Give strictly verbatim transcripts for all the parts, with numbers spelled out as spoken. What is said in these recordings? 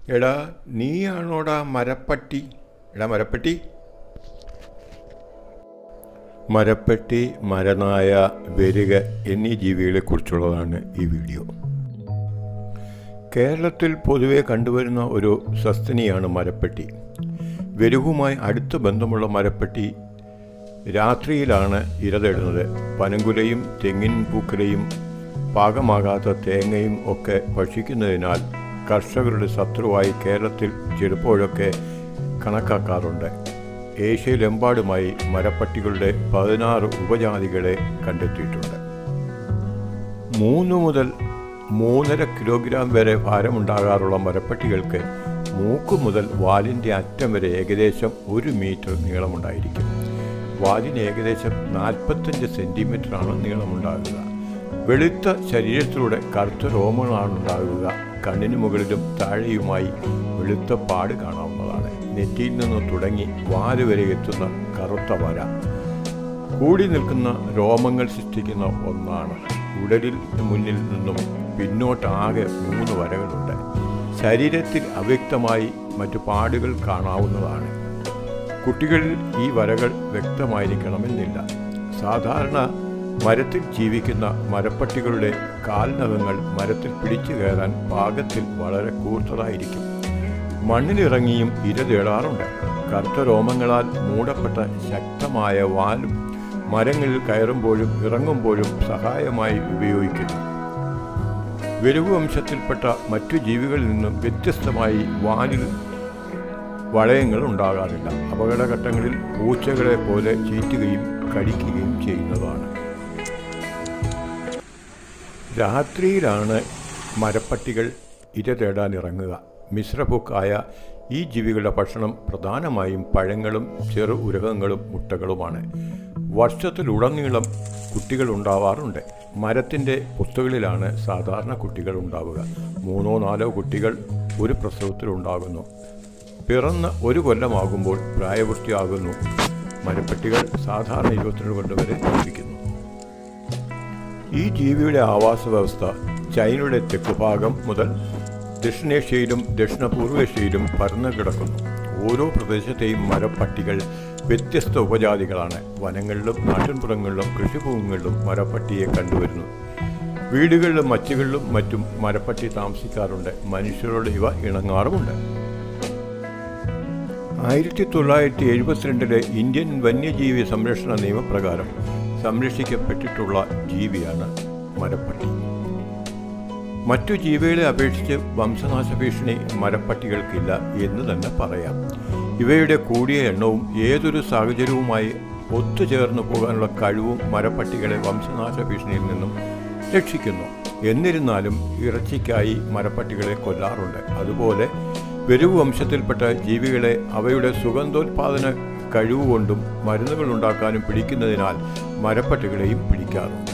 എടാ നീയാണോടാ മരപ്പട്ടി? എടാ മരപ്പട്ടി. മരപ്പട്ടി, മരനായ, വെരുക എന്നീ ജീവികളെക്കുറിച്ചുള്ളതാണ് ഈ വീഡിയോ. കേരളത്തിൽ പൊതുവെ കണ്ടുവരുന്ന ഒരു സസ്തനിയാണ് മരപ്പട്ടി. വെരുകുമായി അടുത്ത ബന്ധമുള്ള മരപ്പട്ടി രാത്രിയിലാണ് ഇര തേടുന്നത്. പനങ്കുലയും തെങ്ങിൻ പൂക്കുലയും പാകമാകാത്ത തേങ്ങയും ഒക്കെ ഭക്ഷിക്കുന്നതിനാൽ കർഷകരുടെ ശത്രുവായി കേരളത്തിൽ ചിലപ്പോഴൊക്കെ കണക്കാക്കാറുണ്ട്. ഏഷ്യയിലെമ്പാടുമായി മരപ്പട്ടികളുടെ പതിനാറ് ഉപജാതികളെ കണ്ടെത്തിയിട്ടുണ്ട്. മൂന്ന് മുതൽ മൂന്നര കിലോഗ്രാം വരെ ഭാരമുണ്ടാകാറുള്ള മരപ്പട്ടികൾക്ക് മൂക്ക് മുതൽ വാലിൻ്റെ അറ്റം വരെ ഏകദേശം ഒരു മീറ്റർ നീളമുണ്ടായിരിക്കും. വാലിന് ഏകദേശം നാൽപ്പത്തഞ്ച് സെൻറ്റിമീറ്ററാണ് നീളമുണ്ടാകുക. വെളുത്ത ശരീരത്തിലൂടെ കറുത്ത രോമങ്ങളാണ് ഉണ്ടാകുക. കണ്ണിന് മുകളിലും താഴെയുമായി വെളുത്ത പാട് കാണാവുന്നതാണ്. നെറ്റിയിൽ നിന്ന് തുടങ്ങി വാല് വരെ എത്തുന്ന കറുത്ത വര കൂടി നിൽക്കുന്ന രോമങ്ങൾ സൃഷ്ടിക്കുന്ന ഒന്നാണ്. ഉടലിൽ മുന്നിൽ നിന്നും പിന്നോട്ടാകെ മൂന്ന് വരകളുണ്ട്. ശരീരത്തിൽ അവ്യക്തമായി മറ്റു പാടുകൾ കാണാവുന്നതാണ്. കുട്ടികളിൽ ഈ വരകൾ വ്യക്തമായിരിക്കണമെന്നില്ല. സാധാരണ മരത്തിൽ ജീവിക്കുന്ന മരപ്പട്ടികളുടെ കാൽനഖങ്ങൾ മരത്തിൽ പിടിച്ചു കയറാൻ പാകത്തിൽ വളരെ കൂർത്തതായിരിക്കും. മണ്ണിലിറങ്ങിയും ഇര തേടാറുണ്ട്. കറുത്ത രോമങ്ങളാൽ മൂടപ്പെട്ട ശക്തമായ വാലും മരങ്ങളിൽ കയറുമ്പോഴും ഇറങ്ങുമ്പോഴും സഹായമായി ഉപയോഗിക്കുന്നു. വെരുകു വംശത്തിൽപ്പെട്ട മറ്റു ജീവികളിൽ നിന്നും വ്യത്യസ്തമായി വാലിൽ വളയങ്ങൾ ഉണ്ടാകാറില്ല. അപകടഘട്ടങ്ങളിൽ പൂച്ചകളെ പോലെ ചീറ്റുകയും കടിക്കുകയും ചെയ്യുന്നതാണ്. രാത്രിയിലാണ് മരപ്പട്ടികൾ ഇര തേടാൻ ഇറങ്ങുക. മിശ്രഭുക്കായ ഈ ജീവികളുടെ ഭക്ഷണം പ്രധാനമായും പഴങ്ങളും ചെറു ഉരകങ്ങളും മുട്ടകളുമാണ്. വർഷത്തിലുടനീളം കുട്ടികൾ ഉണ്ടാവാറുണ്ട്. മരത്തിൻ്റെ പുത്തുകളിലാണ് സാധാരണ കുട്ടികൾ ഉണ്ടാവുക. മൂന്നോ നാലോ കുട്ടികൾ ഒരു പ്രസവത്തിലുണ്ടാകുന്നു. പിറന്ന ഒരു കൊല്ലമാകുമ്പോൾ പ്രായപൂർത്തിയാകുന്നു. മരപ്പട്ടികൾ സാധാരണ ഇരുപത്തിരണ്ട് കൊല്ലം വരെ ജീവിക്കുന്നു. ഈ ജീവിയുടെ ആവാസ വ്യവസ്ഥ ചൈനയുടെ തെക്കുഭാഗം മുതൽ ദക്ഷിണേഷ്യയിലും ദക്ഷിണ പൂർവേഷ്യയിലും പരന്നു കിടക്കുന്നു. ഓരോ പ്രദേശത്തെയും മരപ്പട്ടികൾ വ്യത്യസ്ത ഉപജാതികളാണ്. വനങ്ങളിലും നാട്ടിൻപുറങ്ങളിലും കൃഷിഭൂമികളിലും മരപ്പട്ടിയെ കണ്ടുവരുന്നു. വീടുകളിലും മച്ചുകളിലും മറ്റും മരപ്പട്ടി താമസിക്കാറുണ്ട്. മനുഷ്യരോട് ഇവ ഇണങ്ങാറുമുണ്ട്. ആയിരത്തി തൊള്ളായിരത്തി എഴുപത്തിരണ്ടിലെ ഇന്ത്യൻ വന്യജീവി സംരക്ഷണ നിയമപ്രകാരം സംരക്ഷിക്കപ്പെട്ടിട്ടുള്ള ജീവിയാണ് മരപ്പട്ടി. മറ്റു ജീവികളെ അപേക്ഷിച്ച് വംശനാശ ഭീഷണി മരപ്പട്ടികൾക്കില്ല എന്ന് തന്നെ പറയാം. ഇവയുടെ കൂടിയ എണ്ണവും ഏതൊരു സാഹചര്യവുമായി ഒത്തുചേർന്നു പോകാനുള്ള കഴിവും മരപ്പട്ടികളെ വംശനാശ ഭീഷണിയിൽ നിന്നും രക്ഷിക്കുന്നു. എന്നിരുന്നാലും ഇറച്ചിക്കായി മരപ്പട്ടികളെ കൊല്ലാറുണ്ട്. അതുപോലെ വെരുകു വംശത്തിൽപ്പെട്ട ജീവികളെ അവയുടെ സുഗന്ധോൽപാദന കഴിവുകൊണ്ടും മരുന്നുകൾ ഉണ്ടാക്കാനും പിടിക്കുന്നതിനാൽ മരപ്പട്ടികളെയും പിടിക്കാറുണ്ട്.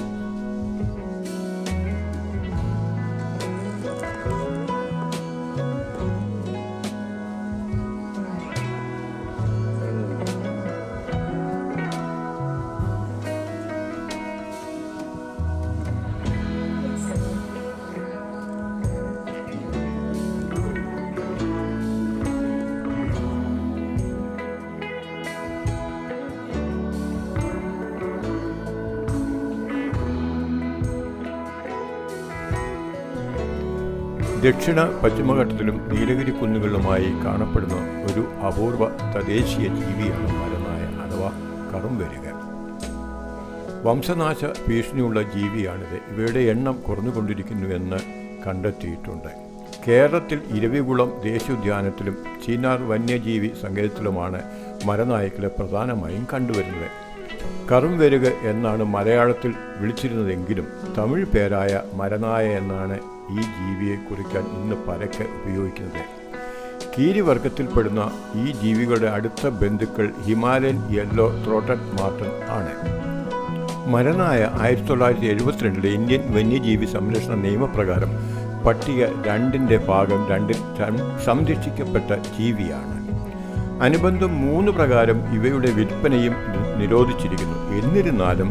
ദക്ഷിണ പശ്ചിമഘട്ടത്തിലും നീലഗിരി കുന്നുകളിലുമായി കാണപ്പെടുന്ന ഒരു അപൂർവ തദ്ദേശീയ ജീവിയാണ് മരനായ അഥവാ കറുംവെരുക. വംശനാശ ഭീഷണിയുള്ള ജീവിയാണിത്. ഇവയുടെ എണ്ണം കുറഞ്ഞുകൊണ്ടിരിക്കുന്നുവെന്ന് കണ്ടെത്തിയിട്ടുണ്ട്. കേരളത്തിൽ ഇരവികുളം ദേശീയോദ്യാനത്തിലും ചീനാർ വന്യജീവി സങ്കേതത്തിലുമാണ് മരനായ്ക്കളെ പ്രധാനമായും കണ്ടുവരുന്നത്. കറുംവെരുക എന്നാണ് മലയാളത്തിൽ വിളിച്ചിരുന്നതെങ്കിലും തമിഴ് പേരായ മരനായ എന്നാണ് ഈ ജീവിയെ കുറിക്കാൻ ഇന്ന് പരക്കെ ഉപയോഗിക്കുന്നത്. കീരിവർഗത്തിൽപ്പെടുന്ന ഈ ജീവികളുടെ അടുത്ത ബന്ധുക്കൾ ഹിമാലയൻ യെല്ലോ ത്രോട്ടഡ് മാർട്ടൻ ആണ്. മരനായ ആയിരത്തി തൊള്ളായിരത്തി എഴുപത്തിരണ്ടിലെ ഇന്ത്യൻ വന്യജീവി സംരക്ഷണ നിയമപ്രകാരം പട്ടിക രണ്ടിൻ്റെ ഭാഗം രണ്ടിൽ സംരക്ഷിക്കപ്പെട്ട ജീവിയാണ്. അനുബന്ധം മൂന്ന് പ്രകാരം ഇവയുടെ വിൽപ്പനയും നിരോധിച്ചിരിക്കുന്നു. എന്നിരുന്നാലും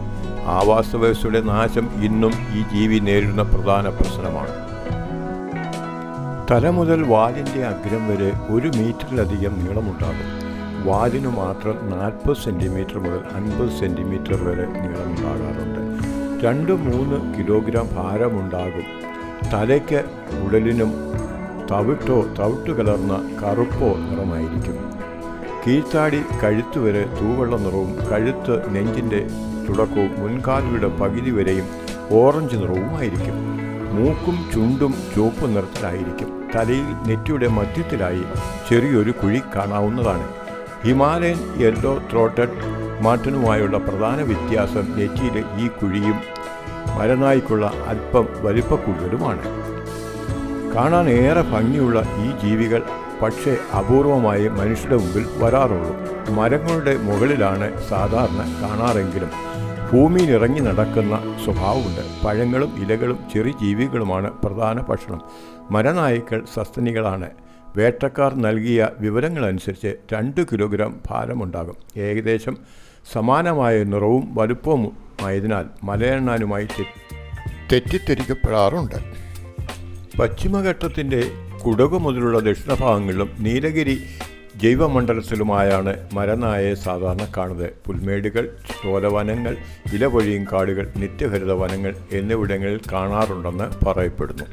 ആവാസവ്യവസ്ഥയുടെ നാശം ഇന്നും ഈ ജീവി നേരിടുന്ന പ്രധാന പ്രശ്നമാണ്. തല മുതൽ വാലിൻ്റെ അഗ്രം വരെ ഒരു മീറ്ററിലധികം നീളമുണ്ടാകും. വാലിനു മാത്രം നാൽപ്പത് സെൻറ്റിമീറ്റർ മുതൽ അൻപത് സെൻറ്റിമീറ്റർ വരെ നീളമുണ്ടാകാറുണ്ട്. രണ്ട് മൂന്ന് കിലോഗ്രാം ഭാരമുണ്ടാകും. തലയ്ക്ക് ഉടലിനും തവിട്ടോ തവിട്ട് കലർന്ന കറുപ്പോ നിറമായിരിക്കും. കീഴ്ത്താടി കഴുത്ത് വരെ തൂവെള്ള നിറവും കഴുത്ത് നെഞ്ചിൻ്റെ തുടക്കവും മുൻകാലുകളുടെ പകുതി വരെയും ഓറഞ്ച് നിറവുമായിരിക്കും. മൂക്കും ചുണ്ടും ചുവപ്പ് നിറത്തിലായിരിക്കും. തലയിൽ നെറ്റിയുടെ മധ്യത്തിലായി ചെറിയൊരു കുഴി കാണാവുന്നതാണ്. ഹിമാലയൻ യെല്ലോ ത്രോട്ടഡ് മാർട്ടനുമായുള്ള പ്രധാന വ്യത്യാസം നെറ്റിയിലെ ഈ കുഴിയും മരനായ്ക്കുള്ള അല്പം വലിപ്പക്കൂടുതലുമാണ്. കാണാൻ ഏറെ ഭംഗിയുള്ള ഈ ജീവികൾ പക്ഷേ അപൂർവമായി മനുഷ്യരുടെ മുമ്പിൽ വരാറുള്ളൂ. മരങ്ങളുടെ മുകളിലാണ് സാധാരണ കാണാറെങ്കിലും ഭൂമിയിൽ ഇറങ്ങി നടക്കുന്ന സ്വഭാവമുണ്ട്. പഴങ്ങളും ഇലകളും ചെറിയ ജീവികളുമാണ് പ്രധാന ഭക്ഷണം. മരനായ്ക്കൾ സസ്തനികളാണ്. വേട്ടക്കാർ നൽകിയ വിവരങ്ങളനുസരിച്ച് രണ്ട് കിലോഗ്രാം ഭാരമുണ്ടാകും. ഏകദേശം സമാനമായ നിറവും വലുപ്പവുമായതിനാൽ മലയെണ്ണാനുമായി തെറ്റിദ്ധരിക്കപ്പെടാറുണ്ട്. പശ്ചിമഘട്ടത്തിൻ്റെ കുടകു മുതലുള്ള ദക്ഷിണഭാഗങ്ങളിലും നീലഗിരി ജൈവമണ്ഡലത്തിലുമായാണ് മരനായയെ സാധാരണ കാണുന്നത്. പുൽമേടുകൾ, ചോലവനങ്ങൾ, ഇലപൊഴിയും കാടുകൾ, നിത്യഹരിത വനങ്ങൾ എന്നിവിടങ്ങളിൽ കാണാറുണ്ടെന്ന് പറയപ്പെടുന്നു.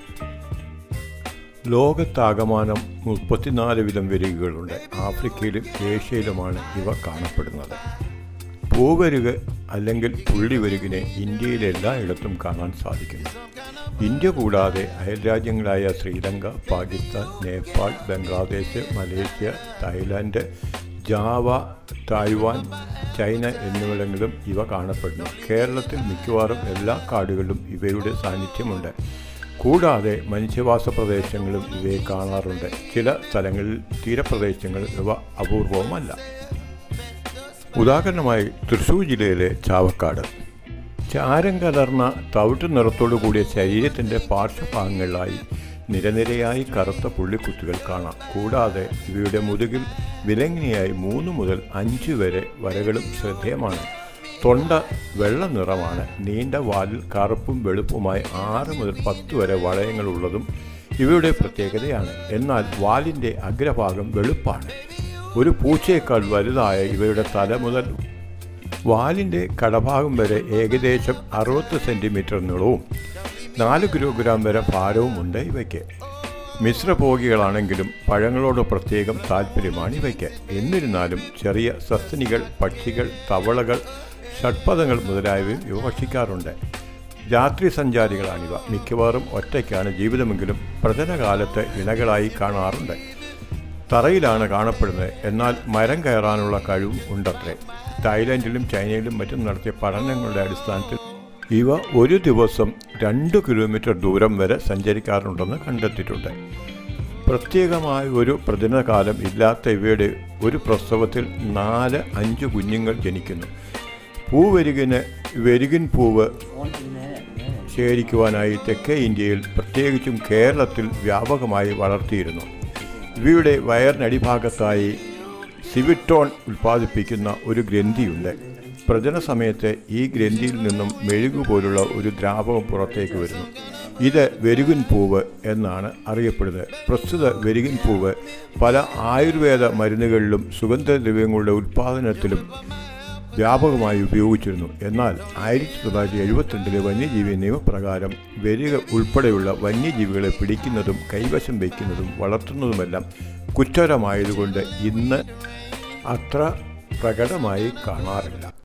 ലോകത്താകമാനം മുപ്പത്തിനാല് വിധം വിരകുകളുണ്ട്. ആഫ്രിക്കയിലും ഏഷ്യയിലുമാണ് ഇവ കാണപ്പെടുന്നത്. പൂവരുക് അല്ലെങ്കിൽ പുള്ളിവരുകിനെ ഇന്ത്യയിലെ എല്ലായിടത്തും കാണാൻ സാധിക്കുന്നു. ഇന്ത്യ കൂടാതെ അയൽരാജ്യങ്ങളായ Sri Lanka, Pakistan, Nepal, Bangladesh, Malaysia, Thailand, Java, Taiwan, China എന്നിവിടങ്ങളിലും ഇവ കാണപ്പെടുന്നു. കേരളത്തിൽ മിക്കവാറും എല്ലാ കാടുകളിലും ഇവയുടെ സാന്നിധ്യമുണ്ട്. കൂടാതെ മനുഷ്യവാസ പ്രദേശങ്ങളും ഇവയെ കാണാറുണ്ട്. ചില സ്ഥലങ്ങളിൽ തീരപ്രദേശങ്ങളിൽ ഇവ അപൂർവവുമല്ല. ഉദാഹരണമായി തൃശ്ശൂർ ജില്ലയിലെ ചാവക്കാട്. ചാരം കലർന്ന തവിട്ട് നിറത്തോടു കൂടിയ ശരീരത്തിൻ്റെ പാർശ്വഭാഗങ്ങളിലായി നിരനിരയായി കറുത്ത പുള്ളിക്കുത്തുകൾ കാണാം. കൂടാതെ ഇവയുടെ മുതുകിൽ വിലങ്ങിനിയായി മൂന്ന് മുതൽ അഞ്ച് വരെ വരകളും ശ്രദ്ധേയമാണ്. തൊണ്ട വെള്ള നിറമാണ്. നീണ്ട വാലിൽ കറുപ്പും വെളുപ്പുമായി ആറ് മുതൽ പത്ത് വരെ വളയങ്ങളുള്ളതും ഇവയുടെ പ്രത്യേകതയാണ്. എന്നാൽ വാലിൻ്റെ അഗ്രഭാഗം വെളുപ്പാണ്. ഒരു പൂച്ചയേക്കാൾ വലുതായ ഇവയുടെ തല മുതൽ വാലിൻ്റെ കടഭാഗം വരെ ഏകദേശം അറുപത് സെൻറ്റിമീറ്റർ നീളവും നാല് കിലോഗ്രാം വരെ ഭാരവുമുണ്ട് ഇവയ്ക്ക്. മിശ്രഭോഗികളാണെങ്കിലും പഴങ്ങളോട് പ്രത്യേകം താല്പര്യമാണ് ഇവയ്ക്ക്. എന്നിരുന്നാലും ചെറിയ സസ്തനികൾ, പക്ഷികൾ, തവളകൾ, ഷഡ്പദങ്ങൾ മുതലായവയും ഇവ ഭക്ഷിക്കാറുണ്ട്. രാത്രി സഞ്ചാരികളാണിവ. മിക്കവാറും ഒറ്റയ്ക്കാണ് ജീവിതമെങ്കിലും പ്രജനകാലത്ത് ഇണകളായി കാണാറുണ്ട്. തറയിലാണ് കാണപ്പെടുന്നത്. എന്നാൽ മരം കയറാനുള്ള കഴിവും ഉണ്ടത്രേ. തായ്ലാൻഡിലും ചൈനയിലും മറ്റും നടത്തിയ പഠനങ്ങളുടെ അടിസ്ഥാനത്തിൽ ഇവ ഒരു ദിവസം രണ്ട് കിലോമീറ്റർ ദൂരം വരെ സഞ്ചരിക്കാറുണ്ടെന്ന് കണ്ടെത്തിയിട്ടുണ്ട്. പ്രത്യേകമായ ഒരു പ്രജനനകാലം ഇല്ലാത്ത ഇവയുടെ ഒരു പ്രസവത്തിൽ നാല് അഞ്ച് കുഞ്ഞുങ്ങൾ ജനിക്കുന്നു. പൂവരുകിന് വെരുകിൻ പൂവ് ശേഖരിക്കുവാനായി തെക്കേ ഇന്ത്യയിൽ പ്രത്യേകിച്ചും കേരളത്തിൽ വ്യാപകമായി വളർത്തിയിരുന്നു. ഇവയുടെ വയറിനടിഭാഗത്തായി സിവിറ്റോൺ ഉൽപ്പാദിപ്പിക്കുന്ന ഒരു ഗ്രന്ഥിയുണ്ട്. പ്രജന സമയത്ത് ഈ ഗ്രന്ഥിയിൽ നിന്നും മെഴുകു പോലുള്ള ഒരു ദ്രാവകം പുറത്തേക്ക് വരുന്നു. ഇത് വെരുകിൻ പൂവ് എന്നാണ് അറിയപ്പെടുന്നത്. പ്രസ്തുത വെരുകിൻ പൂവ് പല ആയുർവേദ മരുന്നുകളിലും സുഗന്ധദ്രവ്യങ്ങളുടെ ഉൽപ്പാദനത്തിലും വ്യാപകമായി ഉപയോഗിച്ചിരുന്നു. എന്നാൽ ആയിരത്തി തൊള്ളായിരത്തി എഴുപത്തിരണ്ടിലെ വന്യജീവി നിയമപ്രകാരം വെരുക ഉൾപ്പെടെയുള്ള വന്യജീവികളെ പിടിക്കുന്നതും കൈവശം വയ്ക്കുന്നതും വളർത്തുന്നതുമെല്ലാം കുറ്റകരമായതുകൊണ്ട് ഇന്ന് അത്ര പ്രകടമായി കാണാറില്ല.